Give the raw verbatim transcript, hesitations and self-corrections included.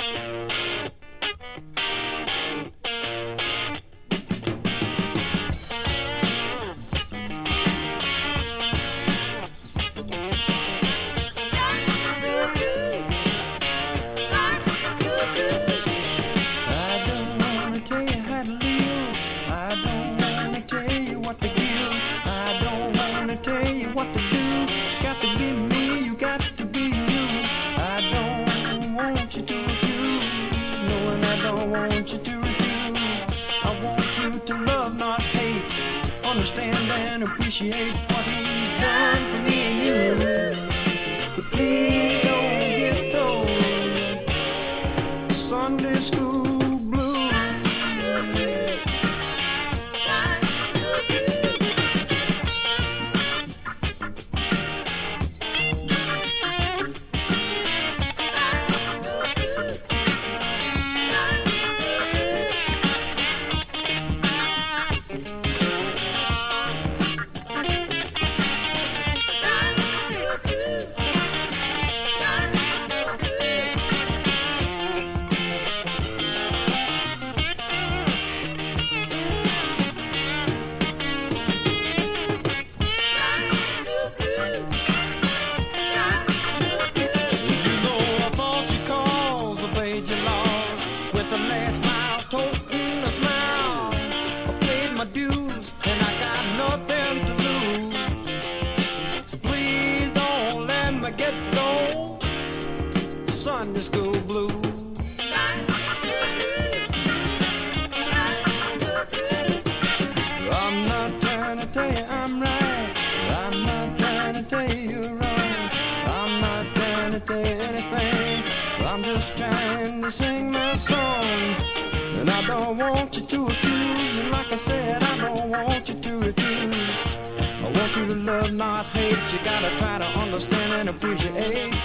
Understand and appreciate what he's done for me and you. But please don't get those Sunday school blues. And I got nothing to lose, so please don't let me get those Sunday school blues. I'm not trying to tell you I'm right, I'm not trying to tell you you're wrong, I'm not trying to tell you anything, I'm just trying to sing my song. And I don't want you to accuse, and like I said, I don't want you to refuse. I want you to love, not hate. You gotta try to understand and appreciate